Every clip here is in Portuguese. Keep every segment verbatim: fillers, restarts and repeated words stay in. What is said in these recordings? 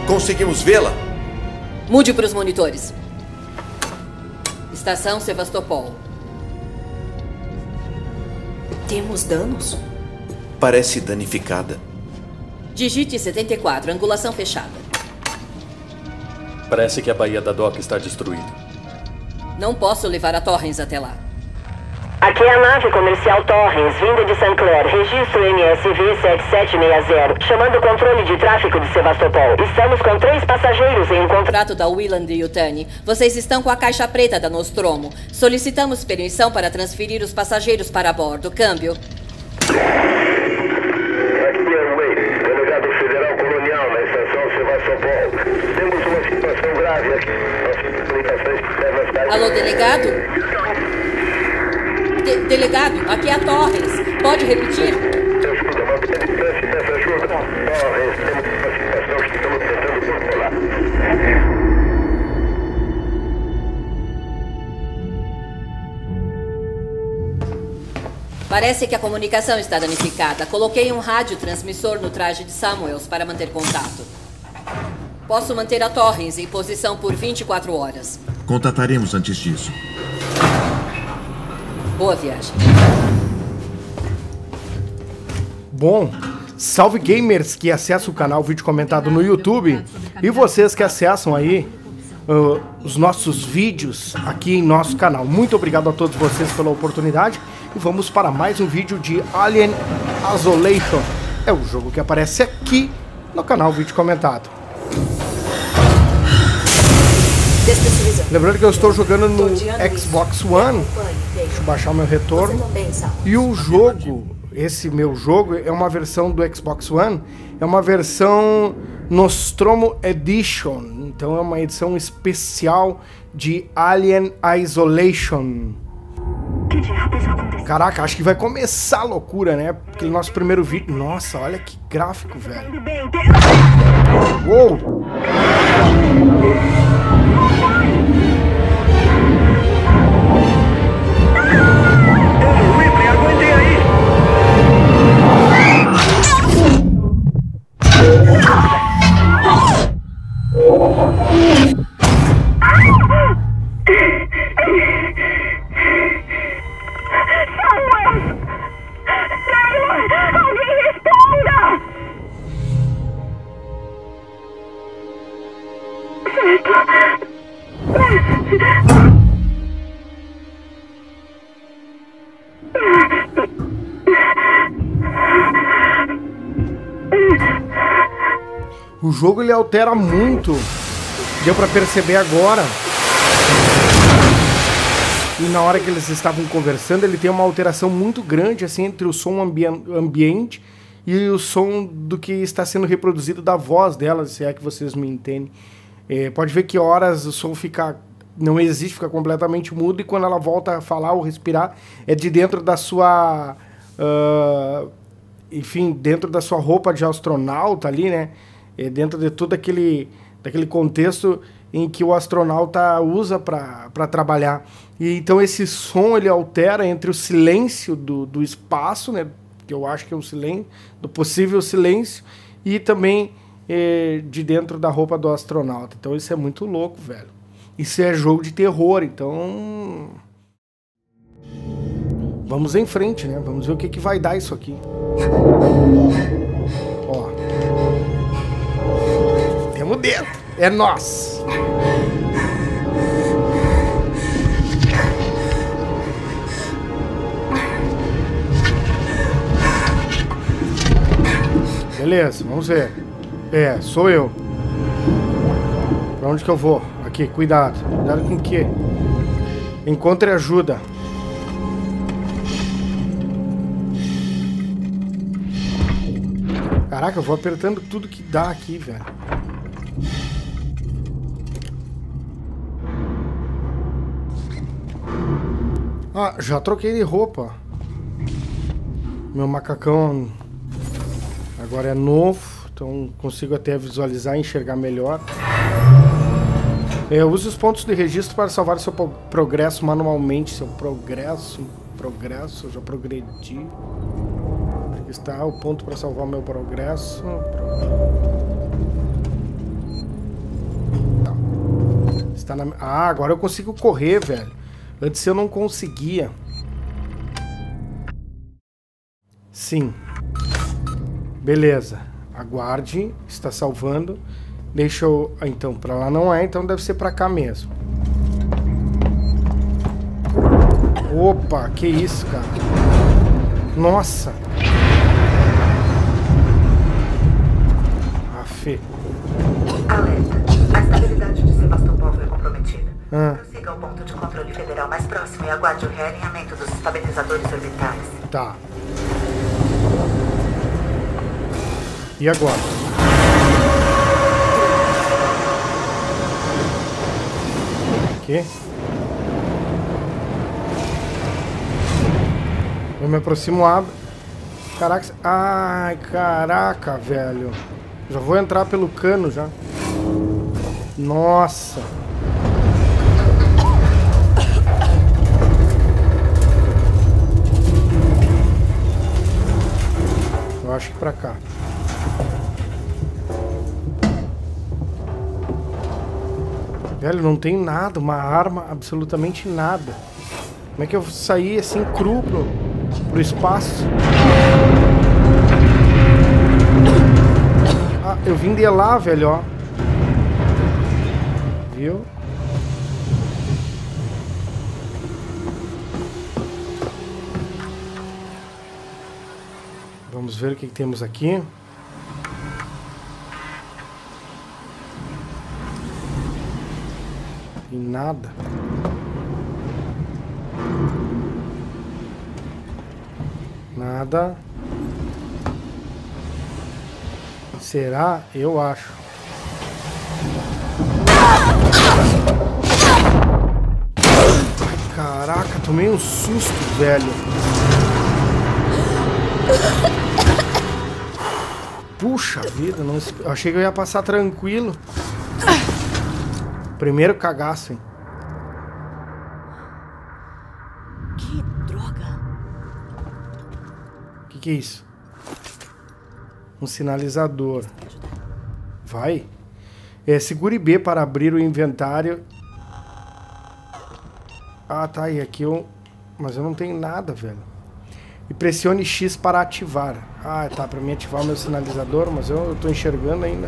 Conseguimos vê-la? Mude para os monitores. Estação Sevastopol. Temos danos? Parece danificada. Digite setenta e quatro, angulação fechada. Parece que a Baía da Doca está destruída. Não posso levar a Torrens até lá. Aqui é a nave comercial Torrens, vinda de Saint Clair, registro M S V sete sete seis zero, chamando o controle de tráfego de Sevastopol. Estamos com três passageiros em um contrato Contrato da Wieland e Yutani. Vocês estão com a caixa preta da Nostromo. Solicitamos permissão para transferir os passageiros para bordo. Câmbio. Aqui é o Way, delegado federal colonial na estação Sevastopol. Temos uma situação grave aqui. Nossas comunicações devem estar... Alô, delegado? De delegado, aqui é a Torrens. Pode repetir? Escuta, mantenha a distância e peça ajuda. Torres, temos uma situação que estamos tentando controlar. Parece que a comunicação está danificada. Coloquei um radiotransmissor no traje de Samuels para manter contato. Posso manter a Torrens em posição por vinte e quatro horas. Contataremos antes disso. Boa viagem. Bom, salve gamers que acessam o canal Vídeo Comentado no YouTube e vocês que acessam aí uh, os nossos vídeos aqui em nosso canal. Muito obrigado a todos vocês pela oportunidade e vamos para mais um vídeo de Alien Isolation. É o jogo que aparece aqui no canal Vídeo Comentado. Lembrando que eu estou jogando no Xbox One. Deixa eu baixar o meu retorno. E o jogo, esse meu jogo, é uma versão do Xbox One. É uma versão Nostromo Edition. Então é uma edição especial de Alien Isolation. Caraca, acho que vai começar a loucura, né? Porque o nosso primeiro vídeo... Nossa, olha que gráfico, velho. Uou! O jogo ele altera muito, deu pra perceber agora. E na hora que eles estavam conversando, ele tem uma alteração muito grande assim entre o som ambi ambiente e o som do que está sendo reproduzido da voz dela, se é que vocês me entendem. É, pode ver que horas o som fica, não existe, fica completamente mudo, e quando ela volta a falar ou respirar, é de dentro da sua, uh, enfim, dentro da sua roupa de astronauta ali, né? É dentro de todo aquele, daquele contexto em que o astronauta usa para trabalhar. E então esse som ele altera entre o silêncio do, do espaço, né? Que eu acho que é um silêncio, do possível silêncio, e também é, de dentro da roupa do astronauta. Então isso é muito louco, velho. Isso é jogo de terror, então... Vamos em frente, né? Vamos ver o que, que vai dar isso aqui. Ó. Temos dentro. É nós. Beleza, vamos ver. É, sou eu. Pra onde que eu vou? Aqui, cuidado. Cuidado com o quê? Encontre ajuda. Caraca, eu vou apertando tudo que dá aqui, velho. Ah, já troquei de roupa. Meu macacão agora é novo, então consigo até visualizar e enxergar melhor. É, use os pontos de registro para salvar seu progresso manualmente. Seu progresso, progresso, eu já progredi. Aqui está o ponto para salvar o meu progresso. Está na... Ah, agora eu consigo correr, velho. Antes eu não conseguia. Sim. Beleza. Aguarde. Está salvando. Deixa eu... Então, pra lá não é, então deve ser pra cá mesmo. Opa, que isso, cara. Nossa. Afe. Alerta. A estabilidade de Sebastopol foi comprometida. Ah. Prossiga ao ponto de controle federal mais próximo e aguarde o realinhamento dos estabilizadores orbitais. Tá. E agora? Aqui. Eu me aproximo, abro. Caraca. Ai, caraca, velho. Já vou entrar pelo cano já. Nossa. Eu acho que pra cá. Velho, não tem nada, uma arma, absolutamente nada. Como é que eu saí assim cru pro, pro espaço? Ah, eu vim de lá, velho, ó. Viu? Vamos ver o que, que temos aqui. E nada. Nada. Será? Eu acho. Caraca, tomei um susto, velho. Puxa vida, não... eu achei que eu ia passar tranquilo. Primeiro cagaço, hein? Que droga. O que, que é isso? Um sinalizador. Vai. É, segure B para abrir o inventário. Ah, tá. E aqui eu... Mas eu não tenho nada, velho. E pressione X para ativar. Ah, tá. Para mim ativar o meu sinalizador, mas eu, eu tô enxergando ainda.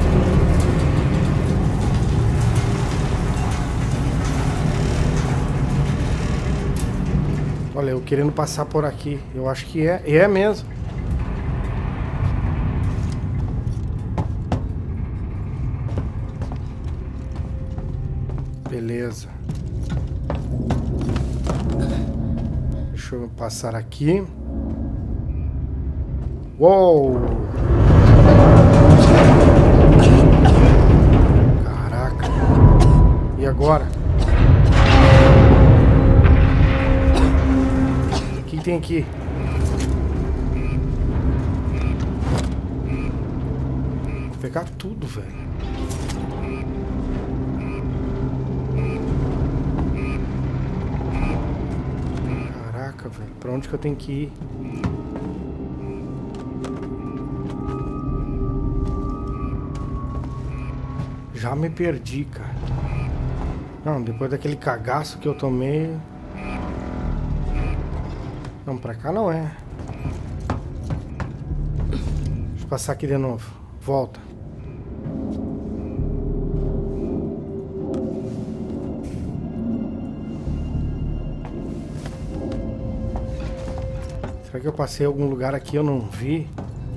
Olha, eu querendo passar por aqui. Eu acho que é. É mesmo. Beleza. Deixa eu passar aqui. Uou! Caraca. E agora? O que tem aqui? Vou pegar tudo, velho. Velho. Pra onde que eu tenho que ir? Já me perdi, cara. Não, depois daquele cagaço que eu tomei... Não, pra cá não é. Deixa eu passar aqui de novo. Volta. Será que eu passei em algum lugar aqui e eu não vi?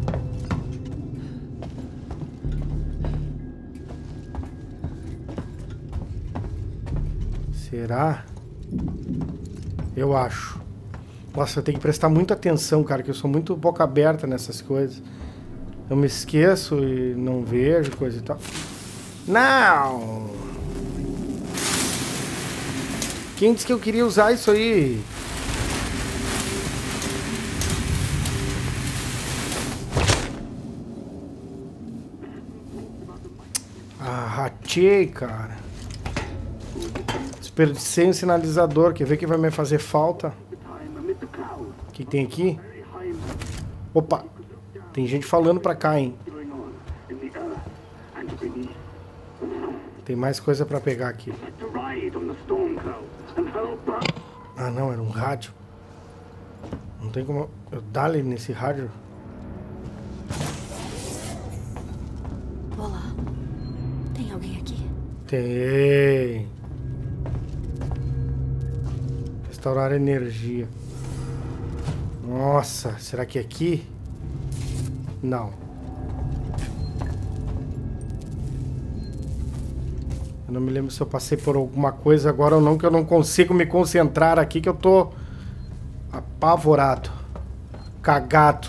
Será? Eu acho. Nossa, eu tenho que prestar muita atenção, cara, que eu sou muito boca aberta nessas coisas. Eu me esqueço e não vejo coisa e tal. Não! Quem disse que eu queria usar isso aí? Ratei, cara. Desperdicei um sinalizador. Quer ver que vai me fazer falta? O que tem aqui? Opa! Tem gente falando pra cá, hein? Tem mais coisa pra pegar aqui. Ah, não, era um rádio. Não tem como eu dar ele nesse rádio. Olá. Tem alguém aqui? Tem. Restaurar energia. Nossa, será que é aqui? Não. Eu não me lembro se eu passei por alguma coisa agora ou não, que eu não consigo me concentrar aqui, que eu tô apavorado. Cagado.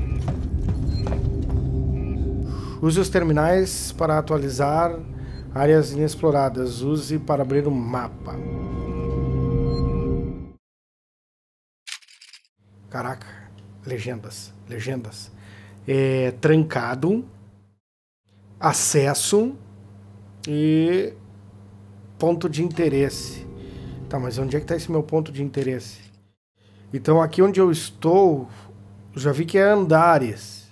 Use os terminais para atualizar áreas inexploradas. Use para abrir o mapa. Caraca. Legendas. Legendas. É, trancado. Acesso. E... ponto de interesse. Tá, mas onde é que tá esse meu ponto de interesse? Então aqui onde eu estou, eu já vi que é andares.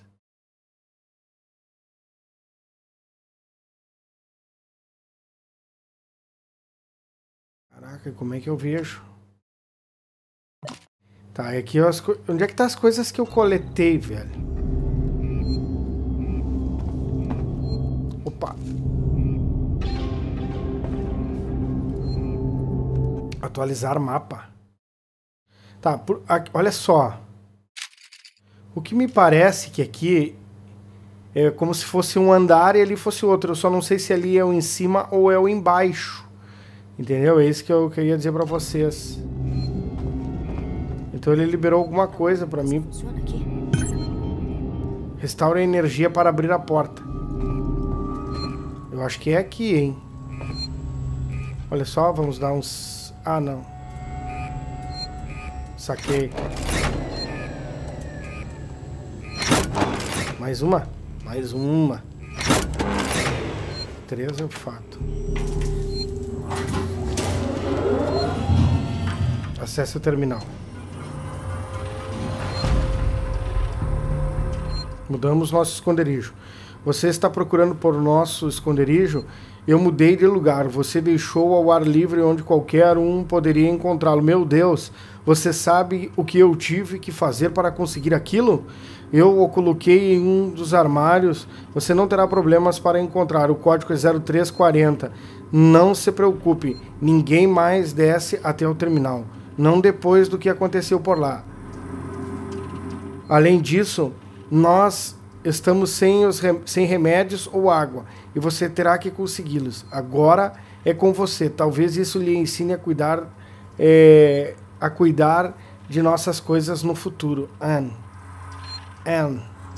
Caraca, como é que eu vejo? Tá, aqui as co... onde é que tá as coisas que eu coletei, velho? Opa. Atualizar mapa. Tá, por, aqui, olha só. O que me parece que aqui é como se fosse um andar e ali fosse outro. Eu só não sei se ali é o em cima ou é o embaixo. Entendeu? É isso que eu queria dizer pra vocês. Então ele liberou alguma coisa pra mim. Funciona aqui? Restaura a energia para abrir a porta. Eu acho que é aqui, hein? Olha só, vamos dar uns... Ah, não. Saquei. Mais uma? Mais uma. Três é o fato. Acesse o terminal. Mudamos nosso esconderijo. Você está procurando por nosso esconderijo? Eu mudei de lugar. Você deixou ao ar livre onde qualquer um poderia encontrá-lo. Meu Deus, você sabe o que eu tive que fazer para conseguir aquilo? Eu o coloquei em um dos armários. Você não terá problemas para encontrar. O código é zero três quarenta. Não se preocupe. Ninguém mais desce até o terminal. Não depois do que aconteceu por lá. Além disso, nós estamos sem, os rem sem remédios ou água. E você terá que consegui-los. Agora é com você. Talvez isso lhe ensine a cuidar, é, a cuidar de nossas coisas no futuro. Anne. Anne.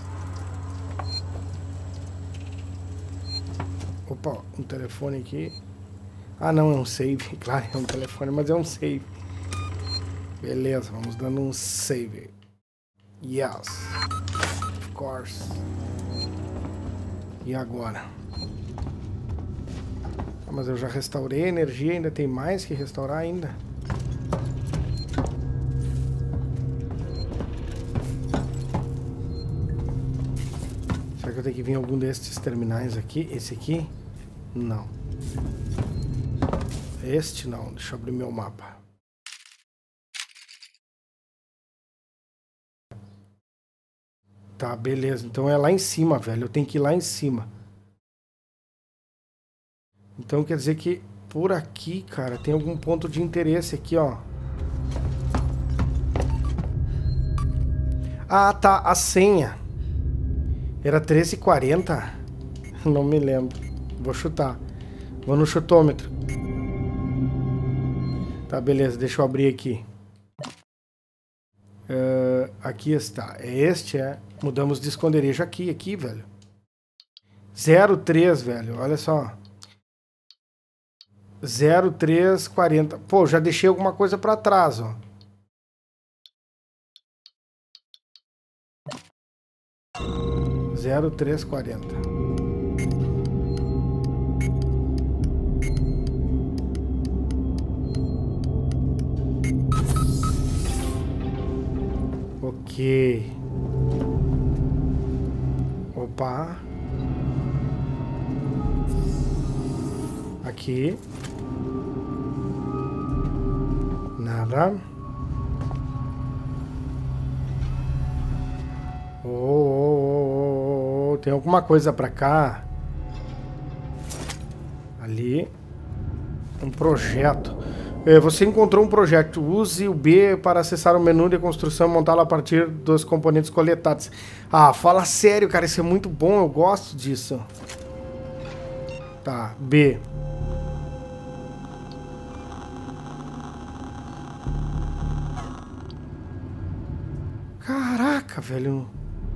Opa, um telefone aqui. Ah, não, é um save. Claro, é um telefone, mas é um save. Beleza, vamos dando um save. Yes. Of course. E agora? Ah, mas eu já restaurei a energia, ainda tem mais que restaurar ainda. Será que eu tenho que vir em algum destes terminais aqui? Esse aqui? Não. Este não. Deixa eu abrir meu mapa. Tá, beleza. Então é lá em cima, velho. Eu tenho que ir lá em cima. Então quer dizer que por aqui, cara, tem algum ponto de interesse aqui, ó. Ah, tá. A senha. Era treze e quarenta? Não me lembro. Vou chutar. Vou no chutômetro. Tá, beleza. Deixa eu abrir aqui. Uh, aqui está. É este, é. Mudamos de esconderijo aqui, aqui, velho. zero três, velho. Olha só. zero três quarenta. Pô, já deixei alguma coisa pra trás, ó. zero três quarenta. Ok. Opa. Aqui. Nada. Oh, oh, oh, oh. Tem alguma coisa pra cá. Ali. Um projeto. Você encontrou um projeto. Use o B para acessar o menu de construção e montá-lo a partir dos componentes coletados. Ah, fala sério, cara. Isso é muito bom. Eu gosto disso. Tá, B. Caraca, velho.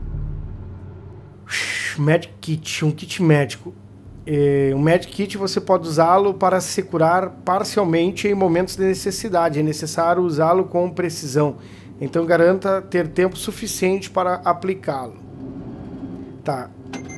Medic Kit. Um kit médico. É, um Medic Kit você pode usá-lo para se curar parcialmente em momentos de necessidade. É necessário usá-lo com precisão. Então garanta ter tempo suficiente para aplicá-lo. Tá.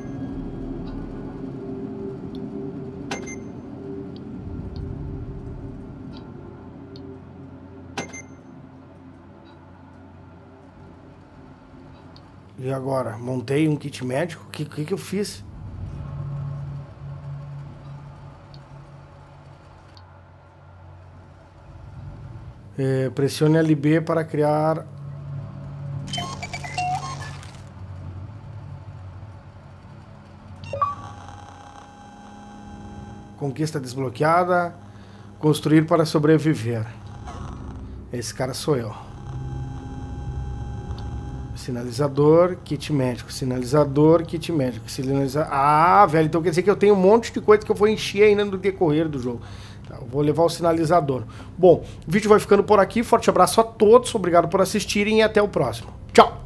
E agora? Montei um kit médico? O que, que, que eu fiz? É, pressione L B para criar... Conquista desbloqueada. Construir para sobreviver. Esse cara sou eu. Sinalizador, kit médico. Sinalizador, kit médico. Sinaliza... Ah, velho, então quer dizer que eu tenho um monte de coisa que eu vou encher ainda no decorrer do jogo. Tá, eu vou levar o sinalizador. Bom, o vídeo vai ficando por aqui. Forte abraço a todos. Obrigado por assistirem e até o próximo. Tchau!